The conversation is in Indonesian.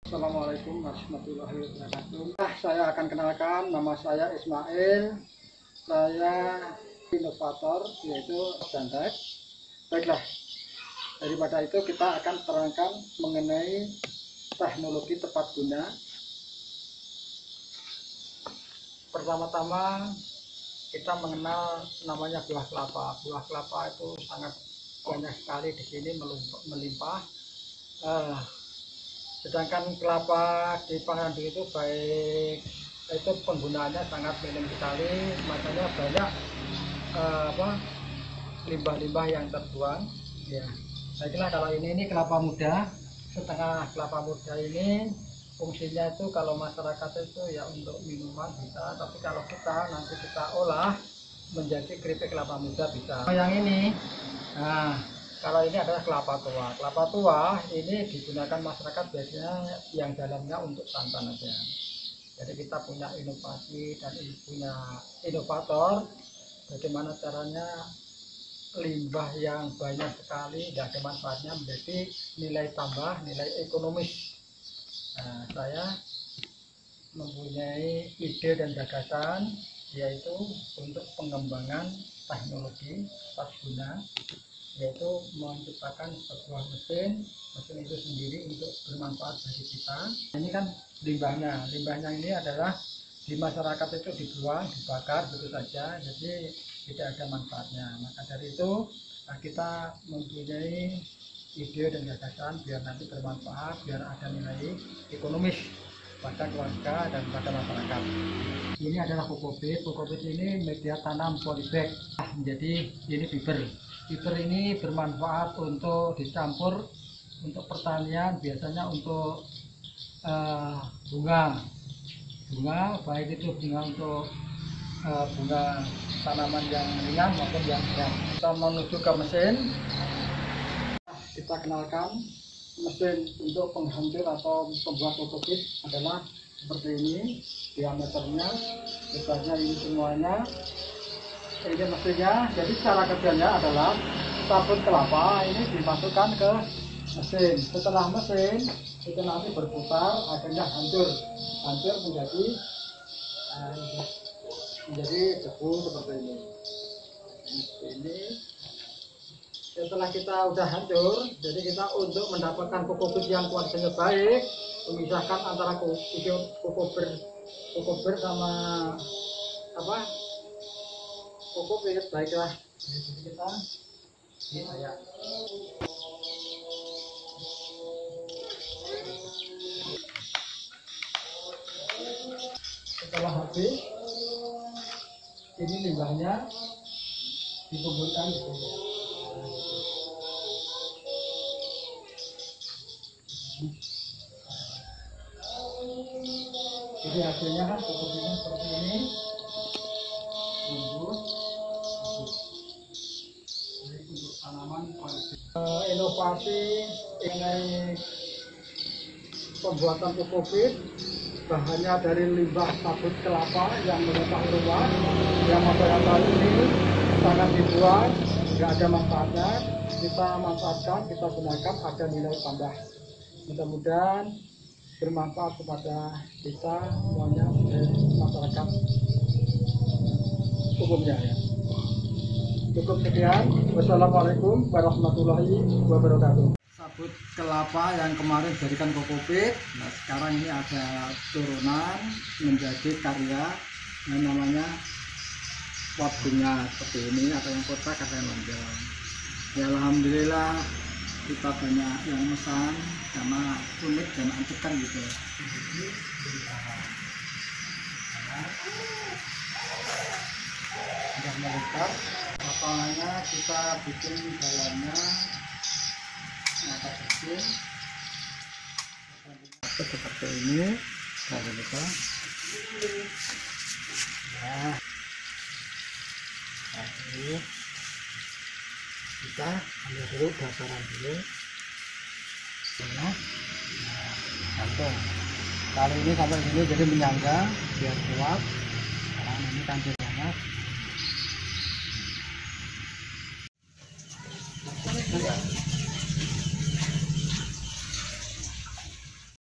Assalamualaikum warahmatullahi wabarakatuh. Saya akan kenalkan, nama saya Ismail. Saya inovator yaitu Dantek. Baiklah, daripada itu kita akan terangkan mengenai teknologi tepat guna. Pertama-tama kita mengenal namanya buah kelapa. Buah kelapa itu sangat banyak sekali di sini melimpah. Sedangkan kelapa di Pangandu itu baik itu penggunaannya sangat minim sekali, makanya banyak limbah-limbah yang terbuang. Ya, saya kira kalau ini kelapa muda, setengah kelapa muda ini fungsinya itu kalau masyarakat itu ya untuk minuman bisa, tapi kalau nanti kita olah menjadi keripik kelapa muda bisa. Yang ini, nah kalau ini adalah kelapa tua. Kelapa tua ini digunakan masyarakat biasanya yang dalamnya untuk santan aja. Jadi kita punya inovasi dan punya inovator bagaimana caranya limbah yang banyak sekali tidak ada manfaatnya menjadi nilai tambah, nilai ekonomis. Nah, saya mempunyai ide dan gagasan yaitu untuk pengembangan teknologi tepat guna, yaitu menciptakan sebuah mesin itu sendiri untuk bermanfaat bagi kita. Ini kan limbahnya ini adalah di masyarakat itu dibuang, dibakar begitu saja, jadi tidak ada manfaatnya. Maka dari itu kita mempunyai ide dan gagasan biar nanti bermanfaat, biar ada nilai ekonomis pada keluarga dan pada masyarakat. Ini adalah kokopit. Kokopit ini media tanam polybag. Jadi ini fiber. Fiber ini bermanfaat untuk dicampur untuk pertanian, biasanya untuk bunga, baik itu bunga untuk bunga tanaman yang ringan maupun yang berat. Kita menuju ke mesin. Kita kenalkan mesin untuk penghancur atau pembuat kokopit adalah seperti ini, diameternya, besarnya ini semuanya. Ini mesinnya. Jadi cara kerjanya adalah sabut kelapa ini dimasukkan ke mesin. Setelah mesin itu nanti berputar, akhirnya hancur menjadi debu seperti ini. Setelah kita udah hancur, jadi kita untuk mendapatkan kokopit yang kualitasnya baik, memisahkan antara kokopit sama kokopit. Baiklah, jadi kita ini ayak. Setelah habis, ini limbahnya dikumpulkan di sini. Jadi hasilnya kan kokopitnya seperti ini. Untuk tanaman inovasi mengenai pembuatan kokopit, bahannya dari limbah sabut kelapa yang merupakan luas, yang masyarakat ini sangat dibuang, tidak ada manfaatnya. Kita manfaatkan, kita gunakan, ada nilai tambah. Mudah-mudahan bermanfaat kepada kita semuanya, masyarakat umumnya ya. Cukup sekian. Wassalamualaikum warahmatullahi wabarakatuh. Sabut kelapa yang kemarin jadikan kokopit, nah sekarang ini ada turunan menjadi karya yang namanya pot bunga seperti ini, ada yang kotak, ada yang lonjong. Ya alhamdulillah kita banyak yang mesan karena unik dan antik kan gitu. Sudah melekat, lapangannya kita bikin jalannya. Seperti ini, lalu kita kita ambil dulu dasaran dulu. Gantung. Kali ini sampai sini jadi menyangga biar kuat. Sekarang ini kan